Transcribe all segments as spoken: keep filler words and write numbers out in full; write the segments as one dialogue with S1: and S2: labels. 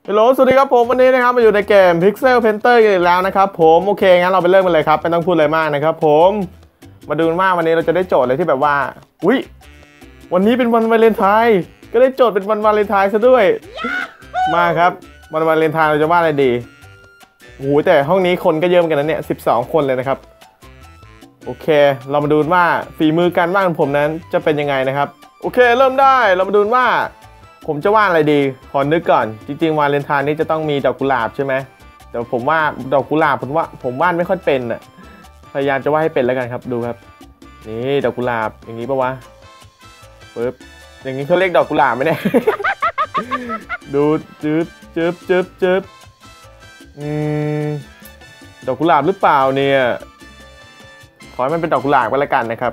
S1: ฮัลโหลสวัสดีครับผมวันนี้นะครับมาอยู่ในเกม Pixel Painter กันอีกแล้วนะครับผมโอเคงั้นเราไปเริ่มกันเลยครับไม่ต้องพูดอะไรมากนะครับผมมาดูว่าวันนี้เราจะได้โจทย์อะไรที่แบบว่าอุ๊ยวันนี้เป็นวันวาเลนไทน์ก็ได้โจทย์เป็นวันวาเลนไทน์ซะด้วยมาครับวันวาเลนไทน์เราจะวาดอะไรดีโอ้โหแต่ห้องนี้คนก็เยอะเหมือนกันนะเนี่ยสิบสองคนเลยนะครับโอเคเรามาดูว่าฝีมือการวาดของผมนั้นจะเป็นยังไงนะครับโอเคเริ่มได้เรามาดูว่าผมจะวาดอะไรดีขอนึกก่อนจริงๆวาเลนไทน์นี้จะต้องมีดอกกุหลาบใช่ไหมแต่ผมว่าดอกกุหลาบผมว่าผมวาดไม่ค่อยเป็นอ่ะพยายามจะวาดให้เป็นแล้วกันครับดูครับนี่ดอกกุหลาบอย่างนี้ปะวะปึ๊บอย่างนี้เขาเรียกดอกกุหลาบไหมเนี่ย ดูจึ๊บจึ๊บจึ๊บจึ๊บอืมดอกกุหลาบหรือเปล่าเนี่ยขอให้มันเป็นดอกกุหลาบก็แล้วกันนะครับ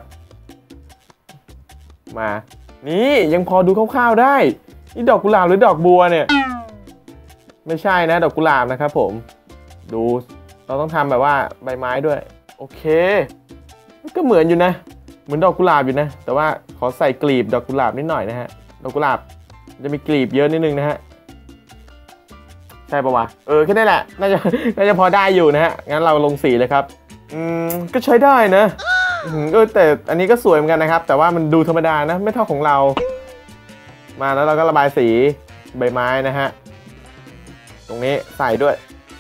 S1: มานี่ยังพอดูคร่าวๆได้นี่ดอกกุหลาบหรือดอกบัวเนี่ยไม่ใช่นะดอกกุหลาบนะครับผมดูเราต้องทำแบบว่าใบไม้ด้วยโอเคก็เหมือนอยู่นะเหมือนดอกกุหลาบอยู่นะแต่ว่าขอใส่กลีบดอกกุหลาบนิดหน่อยนะฮะดอกกุหลาบจะมีกลีบเยอะนิดนึงนะฮะใช่ปะวะเออแค่นี้แหละน่าจะน่าจะพอได้อยู่นะฮะงั้นเราลงสีเลยครับอืมก็ใช้ได้นะเออแต่อันนี้ก็สวยเหมือนกันนะครับแต่ว่ามันดูธรรมดานะไม่เท่าของเรามาแล้วเราก็ระบายสีใบไม้นะฮะตรงนี้ใส่ด้วย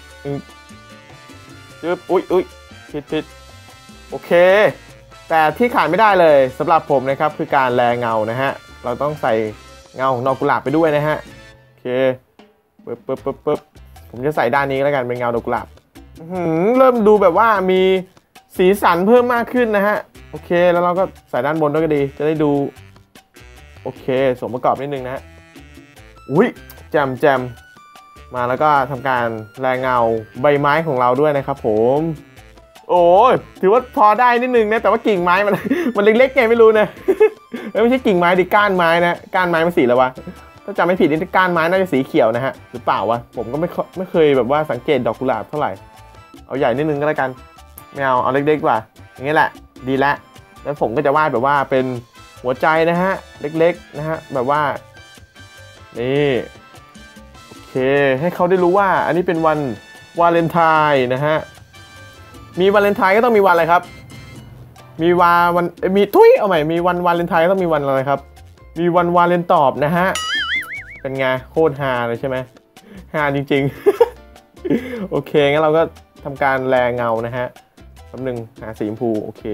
S1: จึ๊บอุ๊ยอุ๊ยผิดผิดโอเคแต่ที่ขาดไม่ได้เลยสำหรับผมนะครับคือการแลเงานะฮะเราต้องใส่เงาของดอกกุหลาบไปด้วยนะฮะโอเคปึ๊บปึ๊บปึ๊บปึ๊บผมจะใส่ด้านนี้แล้วกันเป็นเงาดอกกุหลาบเริ่มดูแบบว่ามีสีสันเพิ่มมากขึ้นนะฮะโอเคแล้วเราก็ใส่ด้านบนด้วยก็ดีจะได้ดูโอเคสมประกอบนิดนึงนะฮะอุ้ยแจมแจมมาแล้วก็ทำการแรงเงาใบไม้ของเราด้วยนะครับผมโอ้ถือว่าพอได้นิดนึงนะแต่ว่ากิ่งไม้มันมันเล็กๆไงไม่รู้นะไม่ใช่กิ่งไม้ดิก้านไม้นะก้านไม้มันสีแล้ววะถ้าจำไม่ผิดนี่ก้านไม้น่าจะสีเขียวนะฮะหรือเปล่าวะผมก็ไม่ไม่เคยแบบว่าสังเกตดอกกุหลาบเท่าไหร่เอาใหญ่นิดนึงก็แล้วกันไม่เอาเอาเล็กๆกว่าอย่างนี้แหละดีแล้วแล้วผมก็จะวาดแบบว่าเป็นหัวใจนะฮะเล็กๆนะฮะแบบว่านี่โอเคให้เขาได้รู้ว่าอันนี้เป็นวันวาเลนไทน์นะฮะมีวาเลนไทน์ก็ต้องมีวันอะไรครับมีวาวันมีทุยเอาใหม่มีวันวาเลนไทน์ก็ต้องมีวันอะไรครับมีวันวาเลนตอบนะฮะเป็นไงโคตรฮาเลยใช่ไหมฮาจริงๆโอเคงั้นเราก็ทำการแรงเงานะฮะแป๊บนึงหาสีชมพูโอเค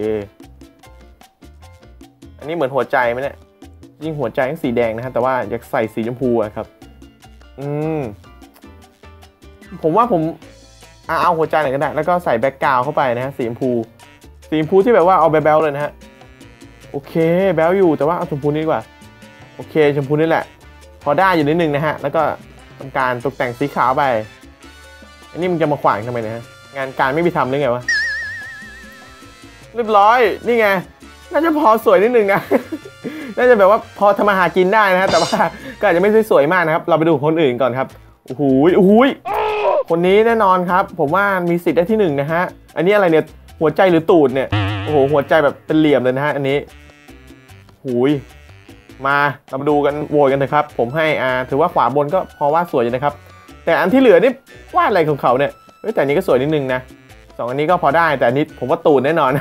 S1: อันนี้เหมือนหัวใจไหมเนี่ยจริงหัวใจต้องสีแดงนะฮะแต่ว่าอยากใส่สีชมพูอะครับอืมผมว่าผมเอาหัวใจหน่อยก็ได้แล้วก็ใส่แบ็กกราวด์เข้าไปนะฮะสีชมพูสีชมพูที่แบบว่าเอาแบ๊วๆเลยนะฮะโอเคแบ๊วอยู่แต่ว่าเอาชมพูนี่ดีกว่าโอเคชมพูนี่แหละพอได้อยู่นิดนึงนะฮะแล้วก็ทำการตกแต่งสีขาวไปอันนี้มันจะมาขวางทำไมเนี่ยฮะงานการไม่มีทำหรือไงวะเรียบร้อยนี่ไงน่าจะพอสวยนิดนึงนะ น่าจะแบบว่าพอทำมาหากินได้นะฮะแต่ว่าก็อาจจะไม่สวยมากนะครับเราไปดูคนอื่นก่อนครับโอ้โหโอ้โหคนนี้แน่นอนครับผมว่ามีสิทธิ์ได้ที่หนึ่งนะฮะอันนี้อะไรเนี่ยหัวใจหรือตูดเนี่ยโอ้โหหัวใจแบบเป็นเหลี่ยมเลยนะฮะอันนี้หูยมาเรามาดูกันโหวตกันเถอะครับผมให้อ่าถือว่าขวาบนก็พอว่าสวยอยู่นะครับแต่อันที่เหลือนี่วาดอะไรของเขาเนี่ยเฮ้ยแต่อันนี้ก็สวยนิดนึงนะสองอันนี้ก็พอได้แต่อันนี้ผมว่าตูดแน่นอน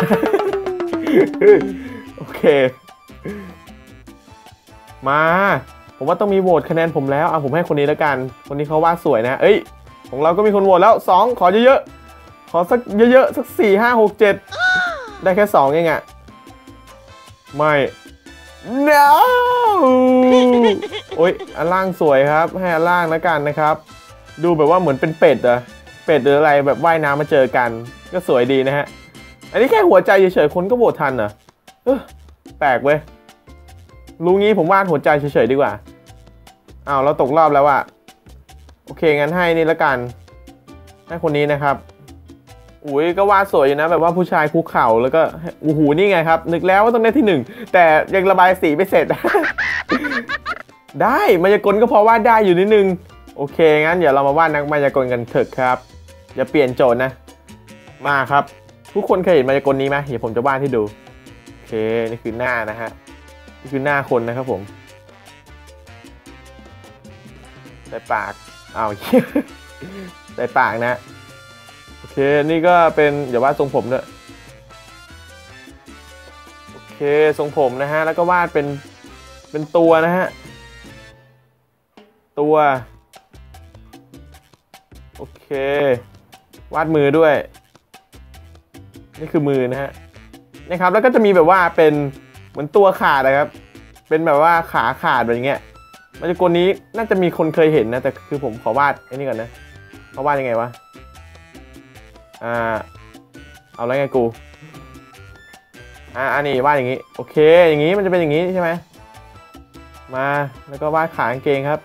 S1: โอเคมาผมว่าต้องมีโหวตคะแนนผมแล้วอ่ะผมให้คนนี้แล้วกันคนนี้เขาวาดสวยนะเอ้ยของเราก็มีคนโหวตแล้วสองขอเยอะๆขอสักเยอะๆสักสี่ห้าหกเจ็ดได้แค่สองเองอะไม่ no โอ้ยอันล่างสวยครับให้อันล่างแล้วกันนะครับดูแบบว่าเหมือนเป็นเป็ดอะเป็ดหรืออะไรแบบว่ายน้ำมาเจอกันก็สวยดีนะฮะอันนี้แค่หัวใจเฉยๆคนก็โหวตทันเหรอเออแปลกเว้ยรู้งี้ผมวาดหัวใจเฉยๆดีกว่าอ้าวเราตกรอบแล้วอะโอเคงั้นให้นี่แล้วกันให้คนนี้นะครับอุ้ยก็วาดสวยอยู่นะแบบว่าผู้ชายคุกเข่าแล้วก็โอ้โหนี่ไงครับนึกแล้วว่าต้องได้ที่หนึ่งแต่ยังระบายสีไม่เสร็จ ได้มายากลก็พอวาดได้อยู่นิดนึงโอเคงั้นเดี๋ยวเรามาวาดนักมายากลกันเถอะครับอย่าเปลี่ยนโจทย์นะมาครับทุกคนเคยเห็นมายากลนี้ไหมเดี๋ยวผมจะวาดให้ดูโอเคนี่คือหน้านะฮะนี่คือหน้าคนนะครับผมใส่ปากอ้าวใส่ปากนะโอเคนี่ก็เป็นเดี๋ยววาดทรงผมด้วยโอเคทรงผมนะฮะแล้วก็วาดเป็นเป็นตัวนะฮะตัวโอเควาดมือด้วยนี่คือมือนะฮะนะครับแล้วก็จะมีแบบว่าเป็นเหมือนตัวขาดนะครับเป็นแบบว่าขาขาดแบบอย่างเงี้ยมันจะกลนี้น่าจะมีคนเคยเห็นนะแต่คือผมขอวาดไอ้นี่ก่อนนะเขาวาดยังไงวะอ่าเอาแล้วไงกูอ่าอันนี้วาดอย่างงี้โอเคอย่างงี้มันจะเป็นอย่างงี้ใช่ไหมมาแล้วก็วาดขากางเกงครับ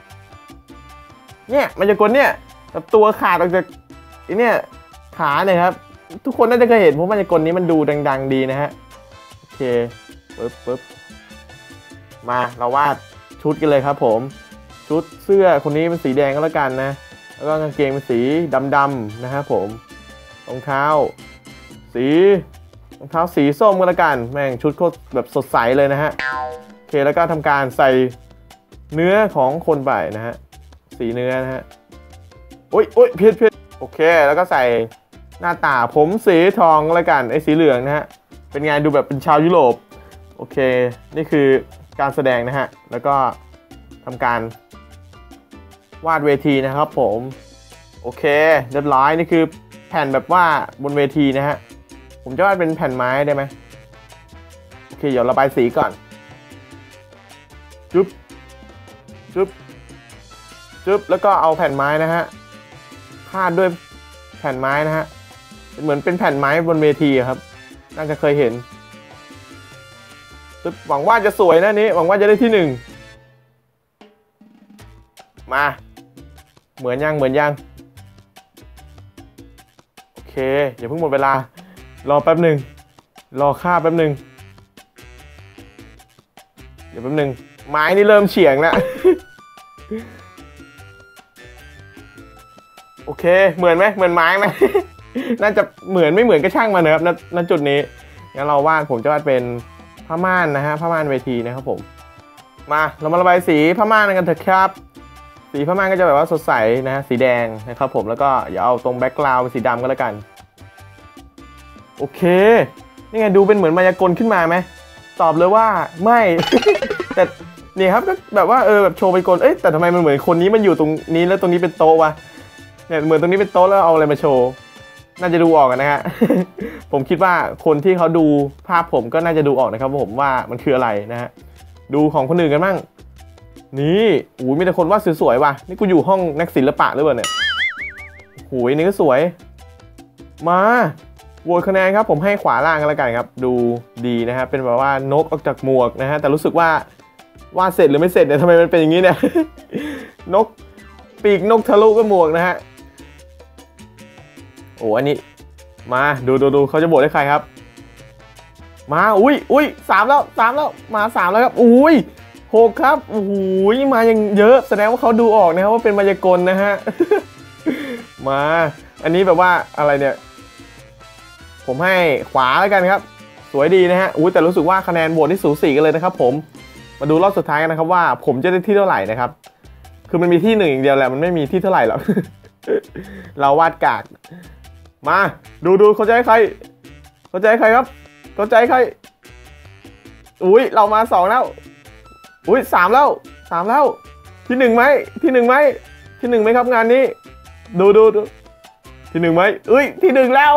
S1: เนี่ยมันจะกลเนี่ยแบบตัวขาดออกจากไอ้เนี่ยขาเนี่ยครับทุกคนน่าจะเคยเห็นเพราะมันจะกลนี้มันดูดังๆดีนะฮะโอเคปึ๊บปึ๊บมาเราวาดชุดกันเลยครับผมชุดเสื้อคนนี้เป็นสีแดงก็แล้วกันนะแล้วก็กางเกงเป็นสีดำๆนะครับผมรองเท้าสีรองเท้าสีส้มก็แล้วกันแม่งชุดโคตรแบบสดใสเลยนะฮะโอเคแล้วก็ทำการใส่เนื้อของคนไปนะฮะสีเนื้อนะฮะโอ้ยโอ้ยเพี้ยนเพี้ยนโอเคแล้วก็ใส่หน้าตาผมสีทองก็แล้วกันไอ้สีเหลืองนะฮะเป็นไงดูแบบเป็นชาวยุโรปโอเคนี่คือการแสดงนะฮะแล้วก็ทำการวาดเวทีนะครับผมโอเคเรียบร้อยนี่คือแผ่นแบบว่าบนเวทีนะฮะผมจะวาดเป็นแผ่นไม้ได้ไหมโอเคเดี๋ยวระบายสีก่อนจุ๊บจุ๊บจุ๊บแล้วก็เอาแผ่นไม้นะฮะพาดด้วยแผ่นไม้นะฮะเหมือนเป็นแผ่นไม้บนเวทีครับน่าจะเคยเห็นหวังว่าจะสวยนะนี้หวังว่าจะได้ที่หนึ่งมาเหมือนยังเหมือนยังโอเคอย่าเพิ่งหมดเวลารอแป๊บหนึ่งรอค่าแป๊บหนึ่งเดี๋ยวแป๊บหนึ่งไม้นี่เริ่มเฉียงแล้ว โอเคเหมือนไหมเหมือนไม้ไหม น่าจะเหมือนไม่เหมือนก็ช่างมาเนอะครับณจุดนี้งั้นเราวาดผมจะวาดเป็นผ้าม่านนะฮะผ้าม่านเวทีนะครับผมมาเรามาระบายสีผ้าม่านกันเถอะครับสีผ้าม่านก็จะแบบว่าสดใสนะฮะสีแดงนะครับผมแล้วก็อย่าเอาตรงแบ็คกราวด์เป็นสีดำก็แล้วกันโอเคนี่ไงดูเป็นเหมือนมายากลขึ้นมาไหมตอบเลยว่าไม่ แต่นี่ครับก็แบบว่าเออแบบโชว์ไปกลเอ้ยแต่ทำไมมันเหมือนคนนี้มันอยู่ตรงนี้แล้วตรงนี้เป็นโต๊ะวะเนี่ยเหมือนตรงนี้เป็นโต๊ะแล้วเอาอะไรมาโชว์น่าจะดูออกนะฮะ ผมคิดว่าคนที่เขาดูภาพผมก็น่าจะดูออกนะครับผมว่ามันคืออะไรนะฮะดูของคนอื่นกันบ้างนี่โอ้ยมีแต่คนวาดสวยๆว่ะนี่กูอยู่ห้องนักศิลปะหรือเปล่าเนี่ยโอ้ยนี่ก็สวยมาโหวตคะแนนครับผมให้ขวาล่างกันแล้วกันครับดูดีนะฮะเป็นแบบว่านกออกจากหมวกนะฮะแต่รู้สึกว่าวาดเสร็จหรือไม่เสร็จเนี่ยทำไมมันเป็นอย่างนี้เนี่ย นกปีกนกทะลุกับหมวกนะฮะโอ้อันนี้มาดูดูดูเขาจะโหวตให้ใครครับมาอุ้ยอุ้ยสามแล้วสามแล้วมาสามแล้วครับอุ้ยหกครับโอ้โหมายังเยอะแสดงว่าเขาดูออกนะครับว่าเป็นมายากลนะฮะ มาอันนี้แบบว่าอะไรเนี่ยผมให้ขวาแล้วกันครับสวยดีนะฮะอุ้ยแต่รู้สึกว่าคะแนนโหวตที่สูสีกันเลยนะครับผมมาดูรอบสุดท้ายกันนะครับว่าผมจะได้ที่เท่าไหร่นะครับคือมันมีที่หนึ่งอย่างเดียวแหละมันไม่มีที่เท่าไหร่หรอก เราวาดกากมาดูดูเขาจะให้ใครเขาจะให้ใครครับเขาจะให้ใครอุ้ยเรามาสองแล้วอุ้ยสามแล้วสามแล้วที่หนึ่งไหมที่หนึ่งไหมที่หนึ่งไหมครับงานนี้ดูดูดูที่หนึ่งไหมเอ้ยที่หนึ่งแล้ว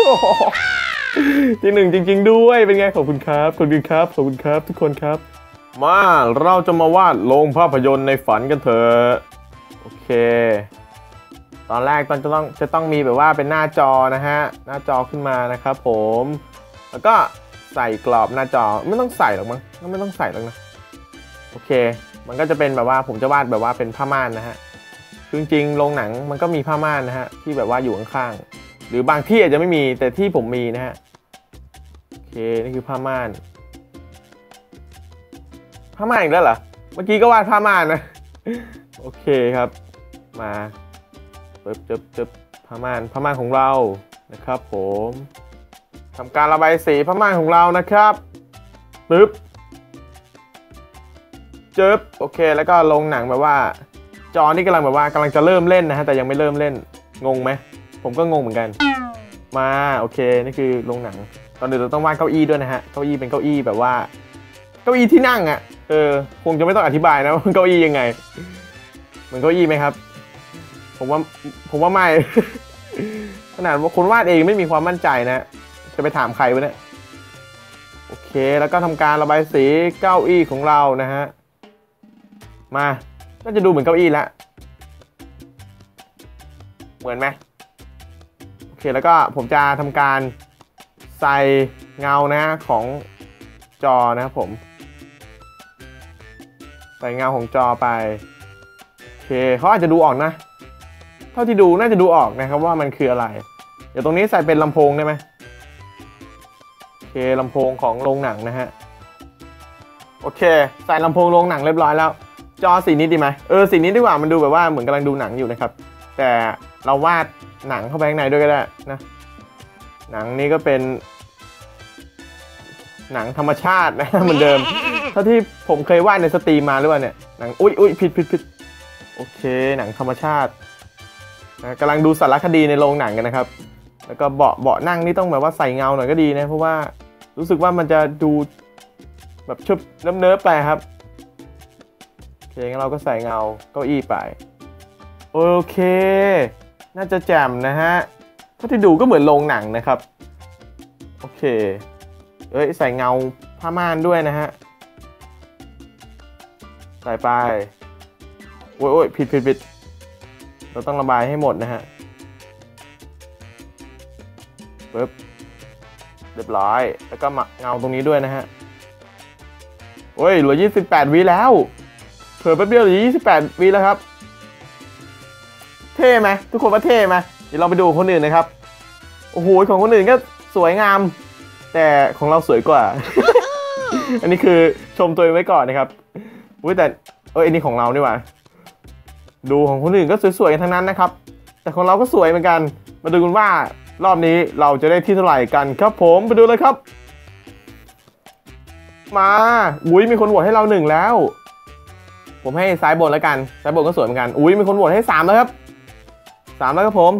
S1: ที่หนึ่งจริงๆด้วยเป็นไงขอบคุณครับขอบคุณครับขอบคุณครับทุกคนครับมาเราจะมาวาดโรงภาพยนตร์ในฝันกันเถอะโอเคตอนแรกตอนจะต้องจะต้องมีแบบว่าเป็นหน้าจอนะฮะหน้าจอขึ้นมานะครับผมแล้วก็ใส่กรอบหน้าจอไม่ต้องใส่หรอกมั้งไม่ต้องใส่หรอกนะโอเคมันก็จะเป็นแบบว่าผมจะวาดแบบว่าเป็นผ้าม่านนะฮะจริงๆโรงหนังมันก็มีผ้าม่านนะฮะที่แบบว่าอยู่ข้างๆหรือบางที่อาจจะไม่มีแต่ที่ผมมีนะฮะโอเคนี่คือผ้าม่านผ้าม่านอีกแล้วเหรอเมื่อกี้ก็วาดผ้าม่านนะโอเคครับมาปึ๊บจึ๊บจึ๊บผ้าม่านผ้าม่านของเรานะครับผมทำการระบายสีผ้าม่านของเรานะครับปึ๊บจึ๊บโอเคแล้วก็ลงหนังแบบว่าจอนี่กำลังแบบว่ากำลังจะเริ่มเล่นนะฮะแต่ยังไม่เริ่มเล่นงงไหมผมก็งงเหมือนกันมาโอเคนี่คือโรงหนังตอนเดี๋ยวเราต้องวาดเก้าอี้ด้วยนะฮะเก้าอี้เป็นเก้าอี้แบบว่าเก้าอี้ที่นั่งอ่ะเออคงจะไม่ต้องอธิบายนะว่าเก้าอี้ยังไงเหมือนเก้าอี้ไหมครับผมว่าผมว่าไม่ ขนาดว่าคนวาดเองไม่มีความมั่นใจนะจะไปถามใครวะเนี่ยโอเคแล้วก็ทำการระบายสีเก้าอี้ของเรานะฮะมาก็จะดูเหมือนเก้าอี้แล้วเหมือนไหมโอเคแล้วก็ผมจะทำการใส่เงานะของจอนะครับผมใส่เงาของจอไปโอเคเขาอาจจะดูออกนะเท่าที่ดูน่าจะดูออกนะครับว่ามันคืออะไรเดี๋ยวตรงนี้ใส่เป็นลำโพงได้ไหมโอเคลำโพงของโรงหนังนะฮะโอเคใส่ลำโพงโรงหนังเรียบร้อยแล้วจอสีนี้ดีไหมเออสีนี้ดีกว่ามันดูแบบว่าเหมือนกำลังดูหนังอยู่นะครับแต่เราวาดหนังเข้าไปข้างในด้วยก็ได้นะหนังนี้ก็เป็นหนังธรรมชาตินะเหมือนเดิมเท่าที่ผมเคยวาดในสตรีมมาหรือเปล่าเนี่ยหนังอุ้ยอุ้ยผิดผิดผิดโอเคหนังธรรมชาตินะกำลังดูสารคดีในโรงหนังกันนะครับแล้วก็เบาะเบาะนั่งนี่ต้องแบบว่าใส่เงาหน่อยก็ดีนะเพราะว่ารู้สึกว่ามันจะดูแบบชุบเนิบๆไปครับโอเคงั้นเราก็ใส่เงาเก้าอี้ไปโอเคน่าจะแจ่มนะฮะเท่าที่ดูก็เหมือนโรงหนังนะครับโอเคเอ้ยใส่เงาผ้าม่านด้วยนะฮะใส่ไปโอ้ยโอ้ยผิดผิดผิดเราต้องระบายให้หมดนะฮะปึ๊บเรียบร้อยแล้วก็เงาตรงนี้ด้วยนะฮะโอ้ยเหลือยี่สิบแปดวิแล้วเผื่อแป๊บเดียวเหลือยี่สิบแปดวิแล้วครับเท่ไหมทุกคนว่าเท่ไหมเดี๋ยวเราไปดูคนอื่นนะครับโอ้โหของคนอื่นก็สวยงามแต่ของเราสวยกว่า อันนี้คือชมตัวเองไว้ก่อนนะครับอุ้ยแต่เอออันนี้ของเราดีกว่าดูของคนอื่นก็สวยๆกันทั้งนั้นนะครับแต่ของเราก็สวยเหมือนกันมาดูกันว่ารอบนี้เราจะได้ที่เท่าไหร่กันครับผมไปดูเลยครับมาอุ้ยมีคนโหวตให้เราหนึ่งแล้วผมให้ซ้ายบนแล้วกันซ้ายบนก็สวยเหมือนกันอุ้ยมีคนโหวตให้สามแล้วครับสามแล้วครับผม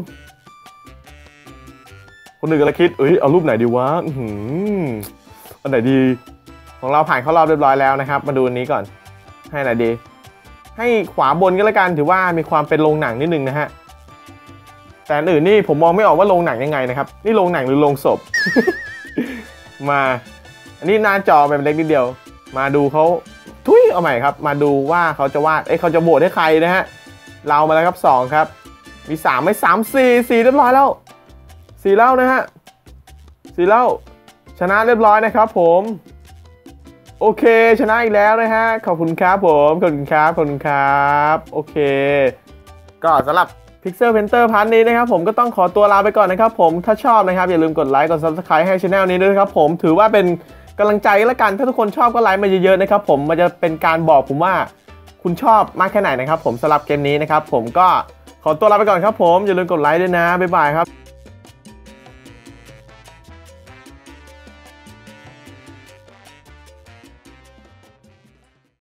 S1: คนหนึ่งกำลังคิดเอ้ยเอารูปไหนดีวะอืมอันไหนดีของเราผ่านเข้ารอบเรียบร้อยแล้วนะครับมาดูอันนี้ก่อนให้ไหนดีให้ขวาบนก็แล้วกันถือว่ามีความเป็นโรงหนังนิดนึงนะฮะแต่อันอื่นนี่ผมมองไม่ออกว่าโรงหนังยังไงนะครับนี่โรงหนังหรือโรงศพ มาอันนี้หน้าจอเป็นเล็กนิดเดียวมาดูเขาทุยเอาใหม่ครับมาดูว่าเขาจะวาดเอ้ยเขาจะโหวตให้ใครนะฮะเรามาแล้วครับสองครับมีสามไม่สามสี่สี่เรียบร้อยแล้วสี่แล้วนะฮะสี่แล้วชนะเรียบร้อยนะครับผมโอเคชนะอีกแล้วนะฮะขอบคุณครับผมขอบคุณครับขอบคุณครับโอเคก็สำหรับ Pixel Painter พาร์ทนี้นะครับผมก็ต้องขอตัวลาไปก่อนนะครับผมถ้าชอบนะครับอย่าลืมกดไลค์กด Subscribe ให้ Channel นี้ด้วยครับผมถือว่าเป็นกำลังใจแล้วกันถ้าทุกคนชอบก็ไลค์มาเยอะๆนะครับผมมันจะเป็นการบอกผมว่าคุณชอบมากแค่ไหนนะครับผมสำหรับเกมนี้นะครับผมก็ขอตัวลาไปก่อนครับผมอย่าลืมกดไลค์ด้วยนะบ๊ายบายครับ